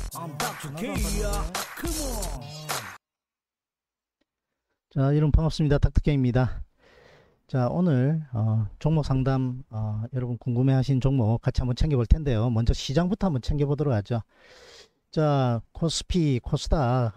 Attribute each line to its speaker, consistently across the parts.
Speaker 1: 자, 여러분 반갑습니다. 닥터케입니다. 자, 오늘 종목 상담 여러분 궁금해하신 종목 같이 한번 챙겨볼 텐데요. 먼저 시장부터 한번 챙겨보도록 하죠. 자, 코스피, 코스닥,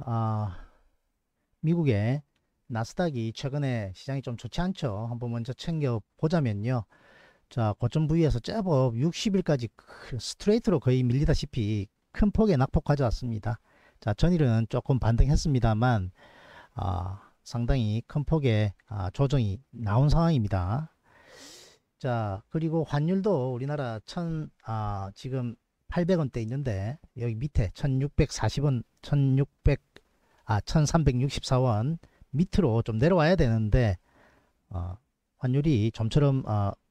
Speaker 1: 미국의 나스닥이 최근에 시장이 좀 좋지 않죠. 한번 먼저 챙겨보자면요. 자, 고점 부위에서 제법 60일까지 스트레이트로 거의 밀리다시피 큰 폭의 낙폭 가져왔습니다. 자, 전일은 조금 반등했습니다만 상당히 큰 폭의 조정이 나온 상황입니다. 자, 그리고 환율도 우리나라 지금 800원대 있는데 여기 밑에 1640원 1364원 밑으로 좀 내려와야 되는데 환율이 좀처럼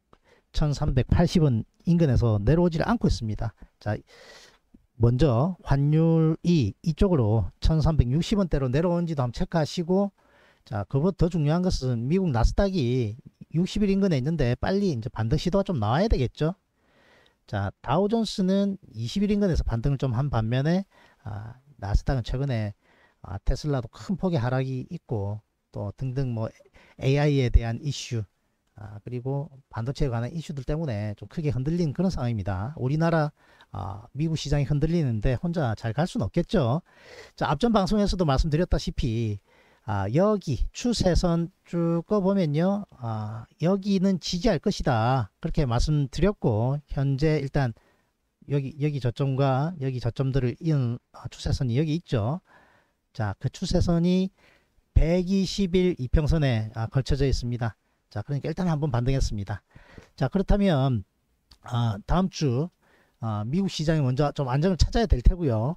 Speaker 1: 1380원 인근에서 내려오질 않고 있습니다. 자, 먼저 환율이 이쪽으로 1360원대로 내려온지도 한번 체크하시고, 자, 그보다 더 중요한 것은 미국 나스닥이 60일 인근에 있는데 빨리 이제 반등 시도가 좀 나와야 되겠죠. 자, 다우존스는 20일 인근에서 반등을 좀 한 반면에 나스닥은 최근에 테슬라도 큰 폭의 하락이 있고 또 등등 뭐 AI에 대한 이슈 그리고 반도체에 관한 이슈들 때문에 좀 크게 흔들린 그런 상황입니다. 우리나라 미국 시장이 흔들리는데 혼자 잘 갈 수는 없겠죠. 자, 앞전 방송에서도 말씀드렸다시피 여기 추세선 쭉 꺼보면요, 여기는 지지할 것이다 그렇게 말씀드렸고, 현재 일단 여기 저점과 여기 저점들을 이은 추세선이 여기 있죠. 자, 그 추세선이 120일 이평선에 걸쳐져 있습니다. 자, 그러니까 일단 한번 반등했습니다. 자, 그렇다면 다음 주 미국 시장이 먼저 좀 안정을 찾아야 될 테고요.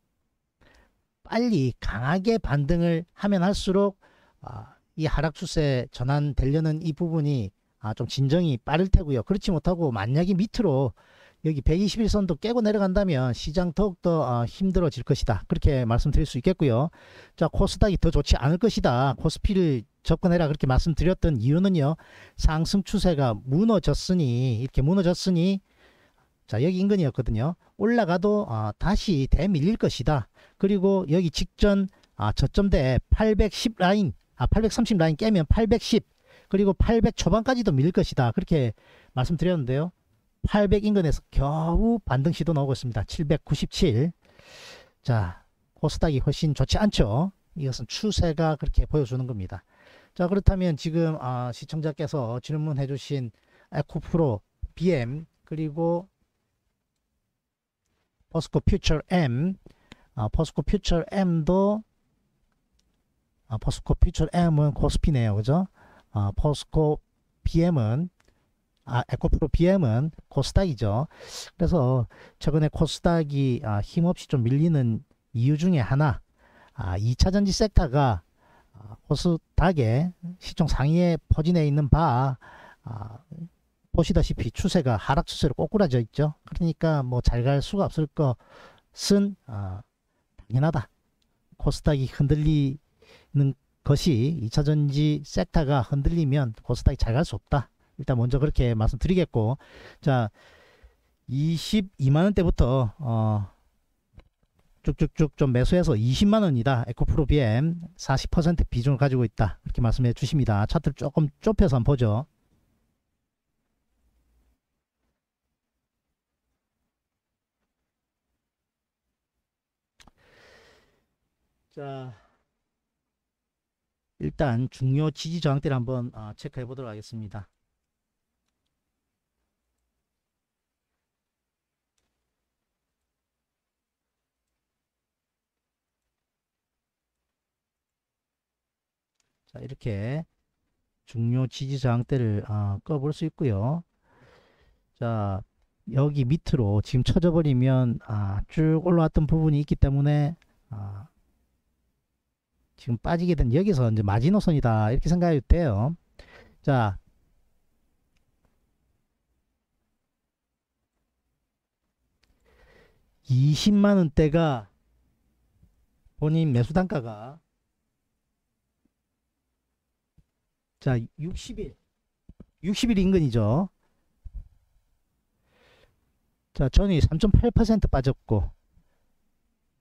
Speaker 1: 빨리 강하게 반등을 하면 할수록 이 하락 추세 전환되려는 이 부분이 좀 진정이 빠를 테고요. 그렇지 못하고 만약에 밑으로 여기 121선도 깨고 내려간다면 시장 더욱더 힘들어질 것이다 그렇게 말씀드릴 수 있겠고요. 자, 코스닥이 더 좋지 않을 것이다, 코스피를 접근해라 그렇게 말씀드렸던 이유는요, 상승 추세가 이렇게 무너졌으니 자, 여기 인근이었거든요. 올라가도 다시 대밀릴 것이다. 그리고 여기 직전 저점대 810 라인 830 라인 깨면 810 그리고 800 초반까지도 밀릴 것이다 그렇게 말씀드렸는데요. 800 인근에서 겨우 반등 시도 나오고 있습니다. 797. 자, 코스닥이 훨씬 좋지 않죠. 이것은 추세가 그렇게 보여주는 겁니다. 자, 그렇다면 지금 시청자께서 질문해 주신 에코프로 BM 그리고 포스코 퓨처 M, 포스코 퓨처 M도 포스코 퓨처 M은 코스피네요, 그죠? 포스코 BM은 에코프로 BM은 코스닥이죠. 그래서 최근에 코스닥이 힘없이 좀 밀리는 이유 중에 하나, 2차전지 섹터가 코스닥의 시총 상위에 포진해 있는 바 보시다시피 추세가 하락 추세로 꼬꾸라져 있죠. 그러니까 뭐 잘 갈 수가 없을 것은 당연하다. 코스닥이 흔들리는 것이 2차전지 섹터가 흔들리면 코스닥이 잘 갈 수 없다. 일단 먼저 그렇게 말씀드리겠고, 자, 22만원대부터 쭉쭉쭉 좀 매수해서 20만원이다. 에코프로 BM 40% 비중을 가지고 있다. 이렇게 말씀해 주십니다. 차트를 조금 좁혀서 한번 보죠. 자, 일단 중요 지지 저항대를 한번 체크해 보도록 하겠습니다. 자, 이렇게 중요 지지 저항대를 꺼볼 수 있고요. 자, 여기 밑으로 지금 쳐져 버리면 쭉 올라왔던 부분이 있기 때문에 지금 빠지게 된 여기서 이제 마지노선이다 이렇게 생각해도 돼요. 자, 20만원대가 본인 매수 단가가, 자, 60일 인근이죠. 자, 전이 3.8% 빠졌고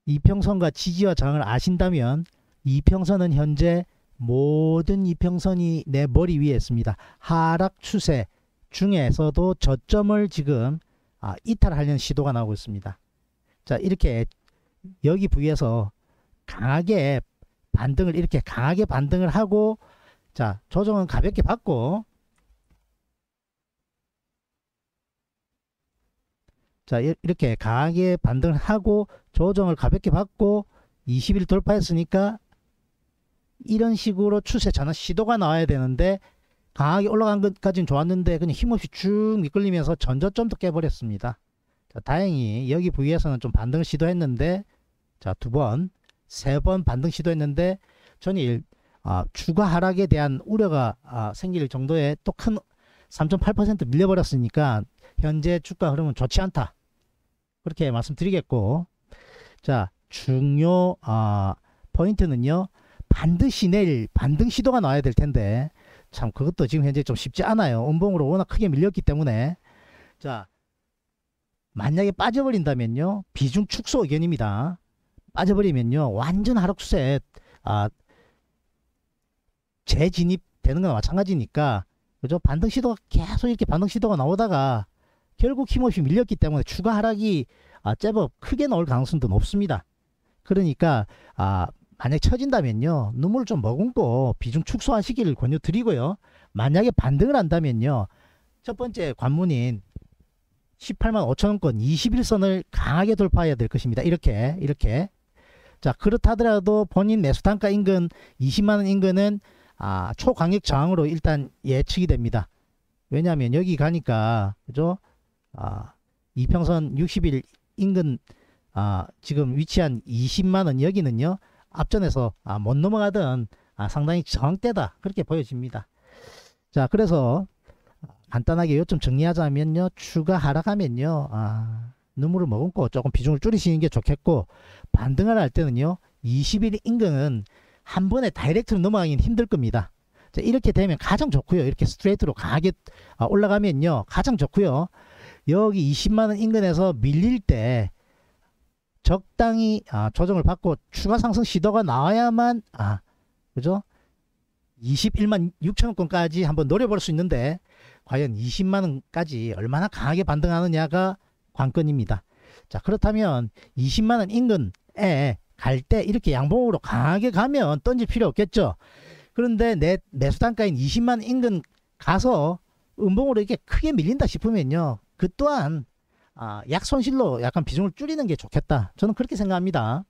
Speaker 1: 이평선과 지지와 저항을 아신다면 이평선은 현재 모든 이평선이 내 머리 위에 있습니다. 하락 추세 중에서도 저점을 지금 이탈하려는 시도가 나오고 있습니다. 자, 이렇게 여기 부위에서 강하게 반등을 이렇게 강하게 반등을 하고, 자, 조정은 가볍게 받고, 자, 이렇게 강하게 반등을 하고 조정을 가볍게 받고 20일 돌파했으니까 이런 식으로 추세 전환 시도가 나와야 되는데, 강하게 올라간 것까지는 좋았는데 그냥 힘없이 쭉 미끌리면서 전저점도 깨버렸습니다. 자, 다행히 여기 부위에서는 좀 반등을 시도했는데, 자, 두 번, 세 번 반등 시도했는데 전일 주가 하락에 대한 우려가 생길 정도의 또 큰 3.8% 밀려버렸으니까 현재 주가 흐름은 좋지 않다, 그렇게 말씀드리겠고, 자, 중요 포인트는요, 반드시 내일 반등 시도가 나와야 될 텐데 참 그것도 지금 현재 좀 쉽지 않아요. 음봉으로 워낙 크게 밀렸기 때문에. 자, 만약에 빠져버린다면요, 비중 축소 의견입니다. 빠져버리면요 완전 하락 추세에 재진입되는 거나 마찬가지니까, 그죠? 반등 시도가 계속 이렇게 반등 시도가 나오다가 결국 힘없이 밀렸기 때문에 추가 하락이 제법 크게 나올 가능성도 높습니다. 그러니까 만약 쳐진다면요, 눈물을 좀 머금고 비중 축소하시기를 권유드리고요. 만약에 반등을 한다면요, 첫 번째 관문인 18만 5천원권 21선을 강하게 돌파해야 될 것입니다. 이렇게. 자, 그렇다 하더라도 본인 매수 단가 인근 20만원 인근은 초강력 저항으로 일단 예측이 됩니다. 왜냐하면 여기 가니까, 그죠? 이평선 60일 인근 지금 위치한 20만원 여기는요, 앞전에서 못 넘어가던 상당히 저항대다, 그렇게 보여집니다. 자, 그래서 간단하게 요점 정리하자면요, 추가 하락하면요 눈물을 머금고 조금 비중을 줄이시는 게 좋겠고, 반등을 할 때는요 20일 인근은 한 번에 다이렉트로 넘어가기는 힘들 겁니다. 자, 이렇게 되면 가장 좋고요, 이렇게 스트레이트로 강하게 올라가면요 가장 좋고요. 여기 20만원 인근에서 밀릴 때 적당히 조정을 받고 추가 상승 시도가 나와야만 그죠? 21만 6천원권까지 한번 노려볼 수 있는데, 과연 20만원까지 얼마나 강하게 반등하느냐가 관건입니다. 자, 그렇다면 20만원 인근에 갈 때 이렇게 양봉으로 강하게 가면 던질 필요 없겠죠. 그런데 내 매수 단가인 20만원 인근 가서 음봉으로 이렇게 크게 밀린다 싶으면요, 그 또한 약 손실로 약간 비중을 줄이는 게 좋겠다, 저는 그렇게 생각합니다.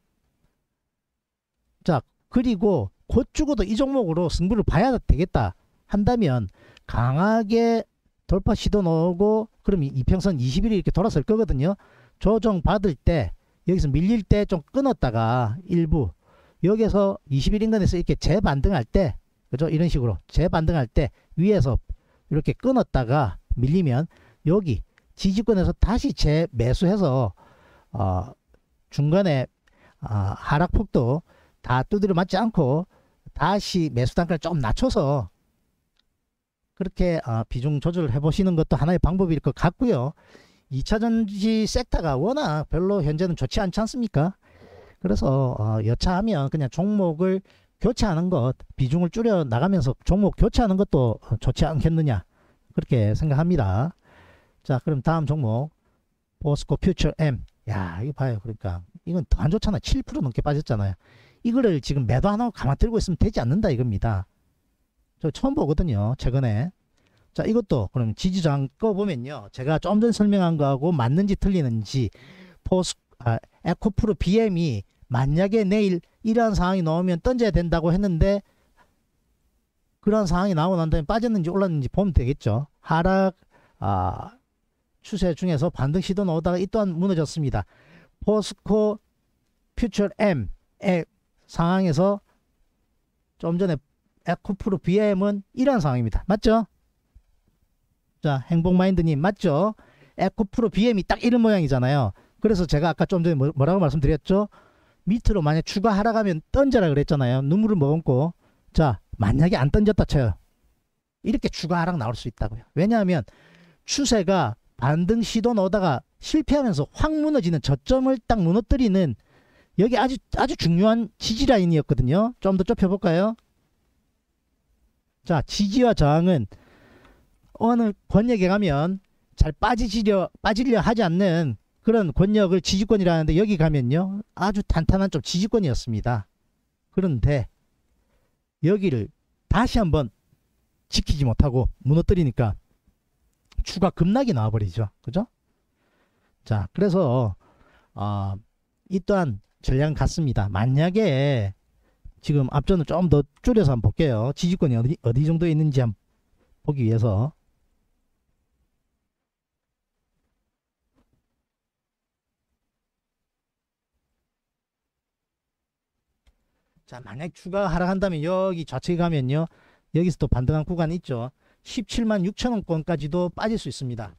Speaker 1: 자, 그리고 곧 죽어도 이 종목으로 승부를 봐야 되겠다 한다면 강하게 돌파 시도 나오고, 그럼 이평선 20일이 이렇게 돌아설 거거든요. 조정 받을 때 여기서 밀릴 때 좀 끊었다가 일부 여기서 20일 인근에서 이렇게 재반등할 때, 그죠? 이런 식으로 재반등할 때 위에서 이렇게 끊었다가 밀리면 여기 지지권에서 다시 재매수해서 중간에 하락폭도 다 두드려 맞지 않고 다시 매수 단가를 좀 낮춰서 그렇게 비중 조절을 해보시는 것도 하나의 방법일 것 같고요. 2차전지 섹터가 워낙 별로 현재는 좋지 않지 않습니까? 그래서 여차하면 그냥 종목을 교체하는 것, 비중을 줄여 나가면서 종목 교체하는 것도 좋지 않겠느냐, 그렇게 생각합니다. 자, 그럼 다음 종목 포스코 퓨처 M. 야, 이거 봐요. 그러니까 이건 더 안 좋잖아. 7% 넘게 빠졌잖아요. 이거를 지금 매도 안 하고 가만 들고 있으면 되지 않는다 이겁니다. 저 처음 보거든요, 최근에. 자, 이것도 그럼 지지저항 꺼보면요, 제가 좀 전에 설명한 거하고 맞는지 틀리는지, 에코프로 BM이 만약에 내일 이러한 상황이 나오면 던져야 된다고 했는데, 그런 상황이 나오고 난 다음에 빠졌는지 올랐는지 보면 되겠죠. 하락 추세 중에서 반등 시도 나오다가 이 또한 무너졌습니다. 포스코 퓨처 M의 상황에서 좀 전에 에코프로 BM은 이러한 상황입니다. 맞죠? 자, 행복마인드님 맞죠? 에코프로 BM이 딱 이런 모양이잖아요. 그래서 제가 아까 좀 전에 뭐라고 말씀드렸죠? 밑으로 만약 추가 하락하면 던져라 그랬잖아요. 눈물을 머금고. 자, 만약에 안 던졌다 쳐요. 이렇게 추가 하락 나올 수 있다고요. 왜냐하면 추세가 반등 시도 넣다가 실패하면서 확 무너지는 저점을 딱 무너뜨리는 여기 아주 중요한 지지 라인이었거든요. 좀 더 좁혀볼까요? 자, 지지와 저항은 어느 권역에 가면 잘 빠지려 하지 않는 그런 권역을 지지권이라는데, 여기 가면요 아주 탄탄한 좀 지지권이었습니다. 그런데 여기를 다시 한번 지키지 못하고 무너뜨리니까 추가 급락이 나와버리죠. 그죠? 자, 그래서 이 또한 전략은 같습니다. 만약에 지금 앞전을 좀 더 줄여서 한번 볼게요. 지지권이 어디 정도에 있는지 한번 보기 위해서. 자, 만약 추가 하락한다면 여기 좌측에 가면요, 여기서 또 반등한 구간이 있죠. 17만 6천 원권까지도 빠질 수 있습니다.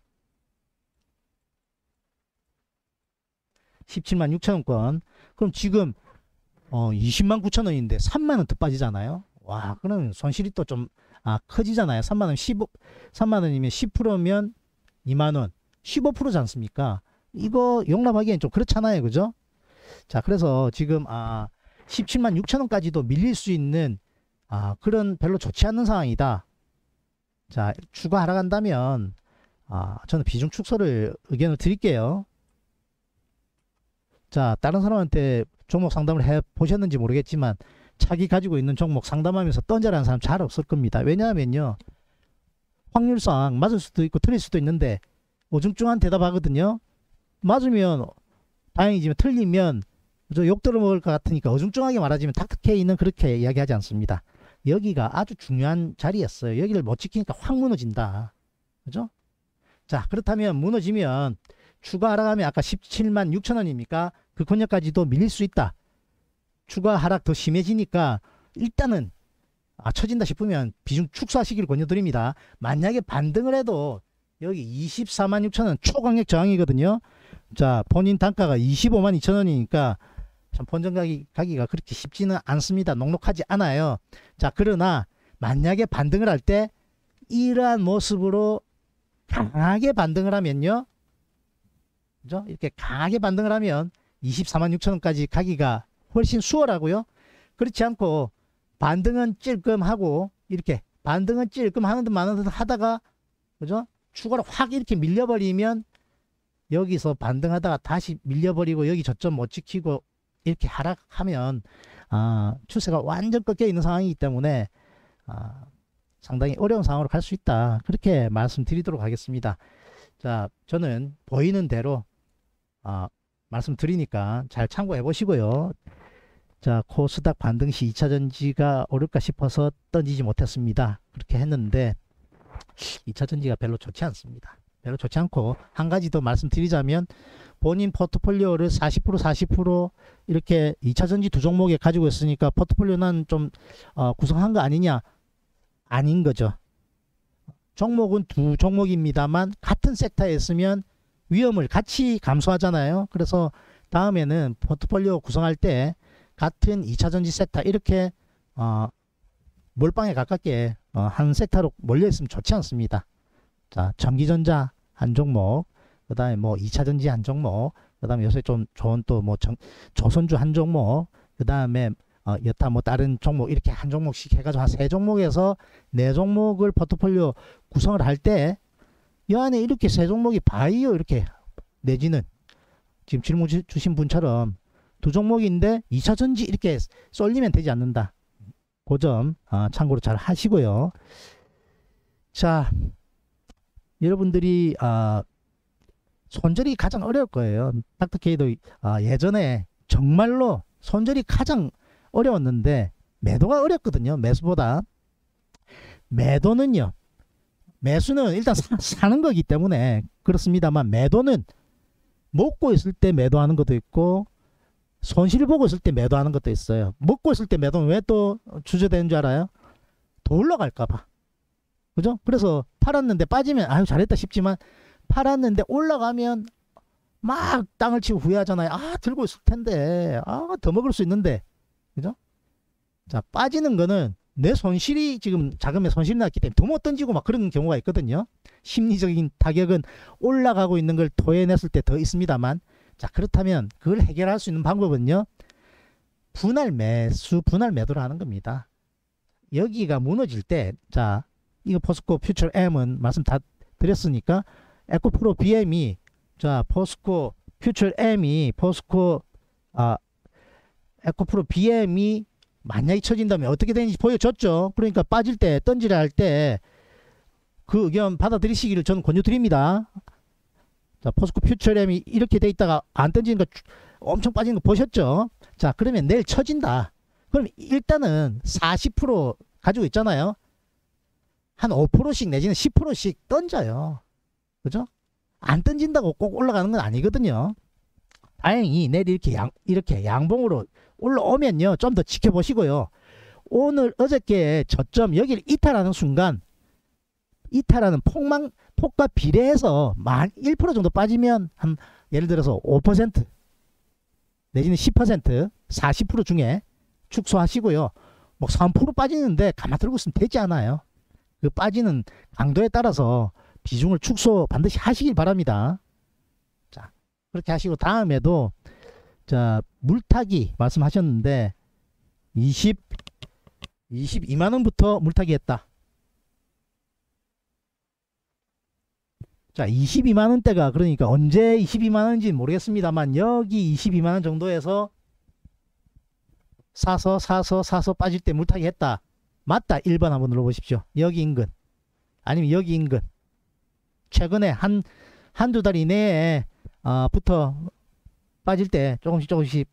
Speaker 1: 17만 6천 원권. 그럼 지금 20만 9천 원인데 3만 원 더 빠지잖아요. 와, 그럼 손실이 또 좀 커지잖아요. 3만 원 3만 원이면 10%면 2만 원, 15%지 않습니까? 이거 용납하기엔 좀 그렇잖아요. 그죠? 자, 그래서 지금 17만 6천 원까지도 밀릴 수 있는 그런 별로 좋지 않는 상황이다. 자, 추가 하락한다면 저는 비중 축소를 의견을 드릴게요. 자, 다른 사람한테 종목 상담을 해 보셨는지 모르겠지만 자기 가지고 있는 종목 상담하면서 던져라는 사람 잘 없을 겁니다. 왜냐하면요, 확률상 맞을 수도 있고 틀릴 수도 있는데 오중중한 대답하거든요. 맞으면 다행이지만 틀리면 욕 들어먹을 것 같으니까 어중중하게 말하자면 닥터케이는 그렇게 이야기하지 않습니다. 여기가 아주 중요한 자리였어요. 여기를 못 지키니까 확 무너진다. 그죠? 자, 그렇다면 무너지면 추가 하락하면 아까 17만 6천 원입니까? 그 권역까지도 밀릴 수 있다. 추가 하락 더 심해지니까 일단은 처진다 싶으면 비중 축소하시기를 권유드립니다. 만약에 반등을 해도 여기 24만 6천 원 초강력 저항이거든요. 자, 본인 단가가 25만 2천 원이니까 참 본전 가기가 그렇게 쉽지는 않습니다. 녹록하지 않아요. 자, 그러나 만약에 반등을 할 때 이러한 모습으로 강하게 반등을 하면요, 그죠? 이렇게 강하게 반등을 하면 24만 6천 원까지 가기가 훨씬 수월하고요. 그렇지 않고 반등은 찔끔하고 이렇게 반등은 찔끔 하는 듯 마는 듯 하다가, 그죠? 추가로 확 이렇게 밀려버리면 여기서 반등하다가 다시 밀려버리고 여기 저점 못 지키고 이렇게 하락하면 추세가 완전 꺾여 있는 상황이기 때문에 상당히 어려운 상황으로 갈 수 있다. 그렇게 말씀드리도록 하겠습니다. 자, 저는 보이는 대로 말씀드리니까 잘 참고해 보시고요. 자, 코스닥 반등 시 2차전지가 오를까 싶어서 던지지 못했습니다. 그렇게 했는데 2차전지가 별로 좋지 않습니다. 별로 좋지 않고, 한 가지 더 말씀드리자면 본인 포트폴리오를 40% 이렇게 2차전지 두 종목에 가지고 있으니까 포트폴리오는 좀 구성한 거 아니냐? 아닌 거죠. 종목은 두 종목입니다만 같은 섹터에 있으면 위험을 같이 감수하잖아요. 그래서 다음에는 포트폴리오 구성할 때 같은 2차전지 섹터 이렇게 몰빵에 가깝게 한 섹터로 몰려있으면 좋지 않습니다. 자, 전기전자 한 종목, 그 다음에 뭐 2차전지 한 종목, 그 다음에 요새 좀 좋은 또 뭐 조선주 한 종목, 그 다음에 여타 뭐 다른 종목 이렇게 한 종목씩 해가지고 한 3종목에서 4종목을 포트폴리오 구성을 할 때 이 안에 이렇게 3종목이 바이오 이렇게 내지는 지금 질문 주신 분처럼 두 종목인데 2차전지 이렇게 쏠리면 되지 않는다. 그 점 참고로 잘 하시고요. 자, 여러분들이 손절이 가장 어려울 거예요. 닥터케이도 예전에 정말로 손절이 가장 어려웠는데 매도가 어렵거든요. 매수보다. 매도는요, 매수는 일단 사는 거기 때문에 그렇습니다만, 매도는 먹고 있을 때 매도하는 것도 있고 손실 보고 있을 때 매도하는 것도 있어요. 먹고 있을 때 매도는 왜 또 주저되는 줄 알아요? 더 올라갈까봐. 그죠? 그래서 팔았는데 빠지면 아유 잘했다 싶지만, 팔았는데 올라가면 막 땅을 치고 후회하잖아요. 들고 있을 텐데, 더 먹을 수 있는데. 그죠? 자, 빠지는 거는 내 손실이 지금 자금에 손실이 났기 때문에 더 못 던지고 막 그런 경우가 있거든요. 심리적인 타격은 올라가고 있는 걸 토해냈을 때 더 있습니다만, 자, 그렇다면 그걸 해결할 수 있는 방법은요, 분할 매수, 분할 매도를 하는 겁니다. 여기가 무너질 때, 자, 이거 포스코 퓨처 M은 말씀 다 드렸으니까, 에코프로 BM이, 자, 포스코 퓨처 M이, 에코프로 BM이 만약에 쳐진다면 어떻게 되는지 보여줬죠. 그러니까 빠질 때, 던지라 할 때, 그 의견 받아들이시기를 저는 권유드립니다. 자, 포스코 퓨처 M이 이렇게 돼 있다가 안 던지는 거 엄청 빠지는 거 보셨죠? 자, 그러면 내일 쳐진다. 그럼 일단은 40% 가지고 있잖아요. 한 5%씩 내지는 10%씩 던져요. 그죠? 안 던진다고 꼭 올라가는 건 아니거든요. 다행히 내일 이렇게 양봉으로 올라오면요. 좀 더 지켜보시고요. 오늘 어저께 저점 여기를 이탈하는 순간, 이탈하는 폭과 비례해서 만 1% 정도 빠지면 한 예를 들어서 5% 내지는 10% 40% 중에 축소하시고요. 뭐 3% 빠지는데 가만 들고 있으면 되지 않아요. 그 빠지는 강도에 따라서 비중을 축소 반드시 하시길 바랍니다. 자, 그렇게 하시고 다음에도 자, 물타기 말씀하셨는데 22만원부터 물타기 했다. 자, 22만원대가 그러니까 언제 22만원인지 모르겠습니다만 여기 22만원 정도에서 사서 빠질 때 물타기 했다. 맞다. 1번 한번 눌러보십시오. 여기 인근 아니면 여기 인근 최근에 한두 달 이내에 부터 빠질 때 조금씩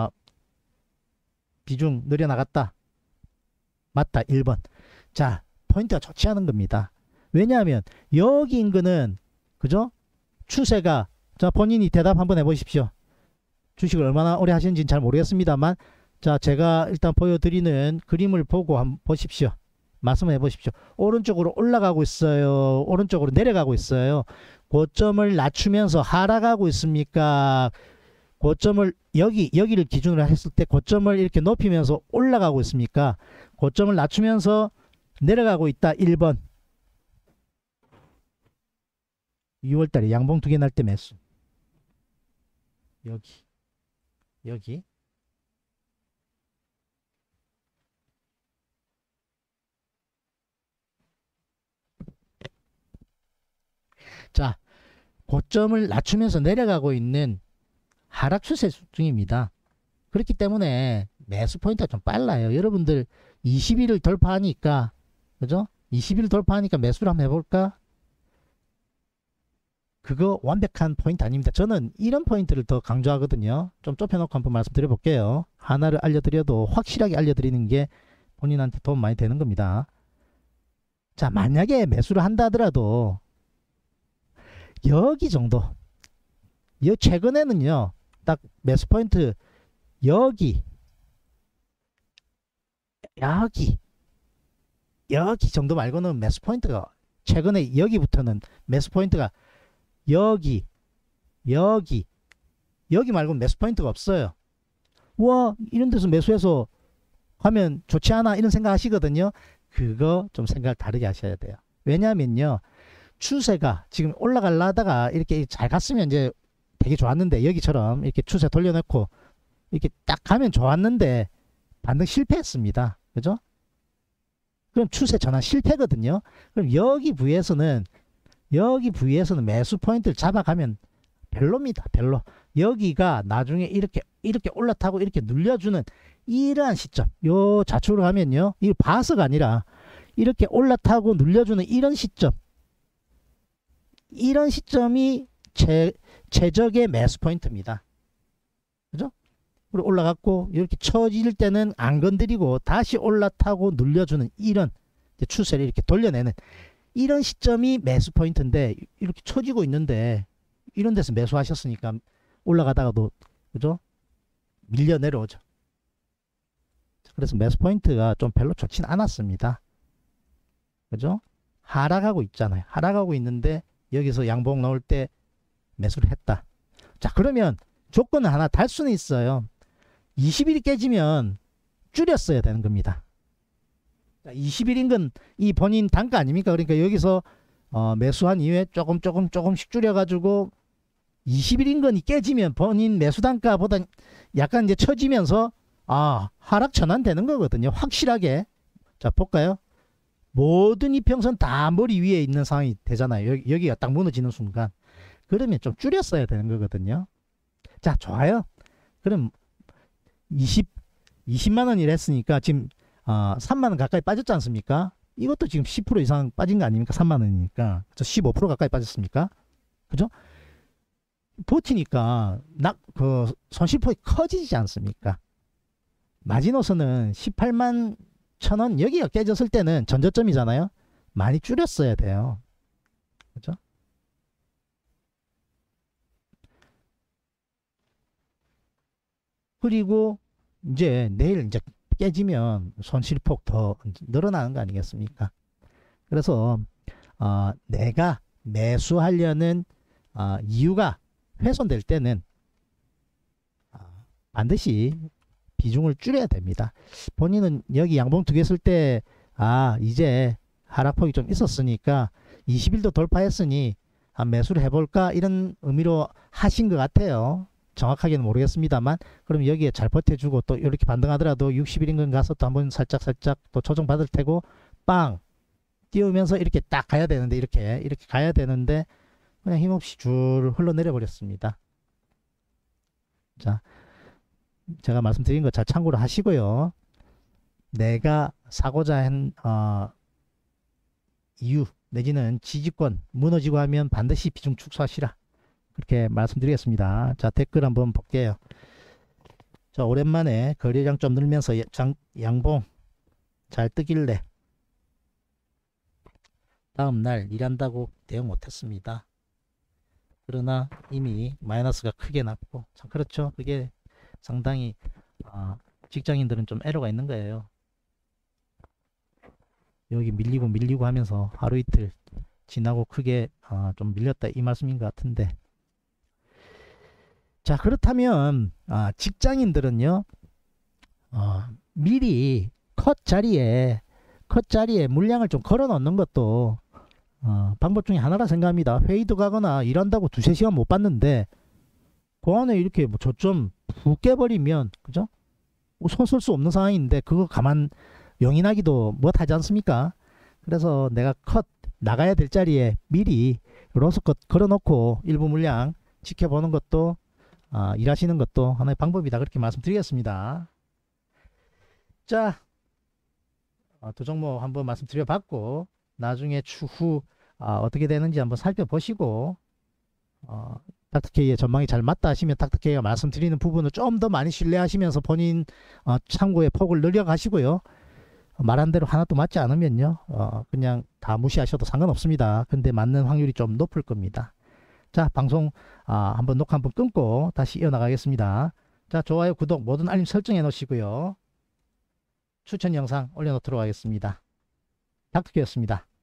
Speaker 1: 비중 늘려나갔다. 맞다. 1번. 자, 포인트가 좋지 않은 겁니다. 왜냐하면 여기 인근은 그죠? 추세가 자 본인이 대답 한번 해보십시오. 주식을 얼마나 오래 하시는지는 잘 모르겠습니다만 자 제가 일단 보여드리는 그림을 보고 한번 보십시오. 말씀을 해보십시오. 오른쪽으로 올라가고 있어요. 오른쪽으로 내려가고 있어요. 고점을 낮추면서 하락하고 있습니까? 고점을 여기를 기준으로 했을 때 고점을 이렇게 높이면서 올라가고 있습니까? 고점을 낮추면서 내려가고 있다. 1번. 6월달에 양봉 2개 날 때 매수. 여기 자, 고점을 낮추면서 내려가고 있는 하락 추세 중입니다. 그렇기 때문에 매수 포인트가 좀 빨라요. 여러분들 20일을 돌파하니까 그죠? 20일 돌파하니까 매수를 한번 해볼까? 그거 완벽한 포인트 아닙니다. 저는 이런 포인트를 더 강조하거든요. 좀 좁혀놓고 한번 말씀드려 볼게요. 하나를 알려드려도 확실하게 알려드리는 게 본인한테 도움 많이 되는 겁니다. 자, 만약에 매수를 한다 하더라도 여기 정도 최근에는요 딱 매수 포인트 여기 정도 말고는 매수 포인트가 최근에 여기부터는 매수 포인트가 여기 말고는 매수 포인트가 없어요. 와 이런 데서 매수해서 하면 좋지 않아 이런 생각 하시거든요. 그거 좀 생각을 다르게 하셔야 돼요. 왜냐하면요 추세가 지금 올라가려다가 이렇게 잘 갔으면 이제 되게 좋았는데 여기처럼 이렇게 추세 돌려놓고 이렇게 딱 가면 좋았는데 반등 실패했습니다. 그죠? 그럼 추세 전환 실패거든요. 그럼 여기 부위에서는 매수 포인트를 잡아가면 별로입니다. 별로. 여기가 나중에 이렇게 올라타고 이렇게 눌려주는 이러한 시점. 요 좌측으로 가면요. 이거 봐서가 아니라 이렇게 올라타고 눌려주는 이런 시점. 이런 시점이 최적의 매수 포인트입니다. 그죠? 그리고 올라갔고 이렇게 쳐질 때는 안 건드리고 다시 올라타고 눌려주는 이런 추세를 이렇게 돌려내는 이런 시점이 매수 포인트인데 이렇게 쳐지고 있는데 이런 데서 매수하셨으니까 올라가다가도 그죠? 밀려 내려오죠. 그래서 매수 포인트가 좀 별로 좋진 않았습니다. 그죠? 하락하고 있잖아요. 하락하고 있는데 여기서 양봉 나올 때 매수를 했다. 자, 그러면 조건은 하나 달 수는 있어요. 20일이 깨지면 줄였어야 되는 겁니다. 20일 인근 이 본인 단가 아닙니까? 그러니까 여기서 매수한 이후에 조금씩 줄여가지고 20일 인근이 깨지면 본인 매수 단가보다 약간 이제 처지면서 하락 전환되는 거거든요. 확실하게. 자, 볼까요? 모든 이평선 다 머리 위에 있는 상황이 되잖아요. 여기가 딱 무너지는 순간. 그러면 좀 줄였어야 되는 거거든요. 자, 좋아요. 그럼 20만 원이라 했으니까 지금 3만 원 가까이 빠졌지 않습니까? 이것도 지금 10% 이상 빠진 거 아닙니까? 3만 원이니까. 15% 가까이 빠졌습니까? 그죠? 버티니까 그 손실폭이 커지지 않습니까? 마지노선은 18만 1,000원 여기가 깨졌을 때는 전저점이잖아요. 많이 줄였어야 돼요. 그죠? 그리고 이제 내일 이제 깨지면 손실폭 더 늘어나는 거 아니겠습니까? 그래서 내가 매수하려는 이유가 훼손될 때는 반드시 비중을 줄여야 됩니다. 본인은 여기 양봉 두 개 쓸 때 이제 하락폭이 좀 있었으니까 20일도 돌파했으니 매수를 해볼까 이런 의미로 하신 것 같아요. 정확하게는 모르겠습니다만 그럼 여기에 잘 버텨주고 또 이렇게 반등하더라도 60일인근 가서 또 한번 살짝 또 조정 받을 테고 빵 띄우면서 이렇게 딱 가야 되는데 이렇게 가야 되는데 그냥 힘없이 줄 흘러내려 버렸습니다. 자, 제가 말씀드린 거 잘 참고를 하시고요. 내가 사고자 한 이유 내지는 지지권 무너지고 하면 반드시 비중 축소하시라. 그렇게 말씀드리겠습니다. 자, 댓글 한번 볼게요. 자, 오랜만에 거래량 좀 늘면서 양봉 잘 뜨길래 다음날 일한다고 대응 못했습니다. 그러나 이미 마이너스가 크게 났고 참 그렇죠. 그게 상당히 직장인들은 좀 애로가 있는 거예요. 여기 밀리고 하면서 하루 이틀 지나고 크게 좀 밀렸다 이 말씀인 것 같은데, 자, 그렇다면 직장인들은요 미리 컷 자리에 물량을 좀 걸어 놓는 것도 방법 중에 하나라 생각합니다. 회의도 가거나 일한다고 2-3시간 못 봤는데 그 안에 이렇게 뭐 저점 푹 깨버리면 그죠? 손 쓸 수 없는 상황인데 그거 가만 용인하기도 못하지 않습니까? 그래서 내가 컷 나가야 될 자리에 미리 로스컷 걸어놓고 일부 물량 지켜보는 것도 일하시는 것도 하나의 방법이다 그렇게 말씀드리겠습니다. 자, 두 종목 한번 말씀드려봤고 나중에 추후 어떻게 되는지 한번 살펴보시고 닥터케이의 전망이 잘 맞다 하시면 닥터케이가 말씀드리는 부분을 좀 더 많이 신뢰하시면서 본인 참고의 폭을 늘려가시고요. 말한 대로 하나도 맞지 않으면요 그냥 다 무시하셔도 상관없습니다. 근데 맞는 확률이 좀 높을 겁니다. 자, 방송 한번 녹화 한번 끊고 다시 이어나가겠습니다. 자, 좋아요, 구독, 모든 알림 설정해 놓으시고요. 추천 영상 올려놓도록 하겠습니다. 닥터케이였습니다.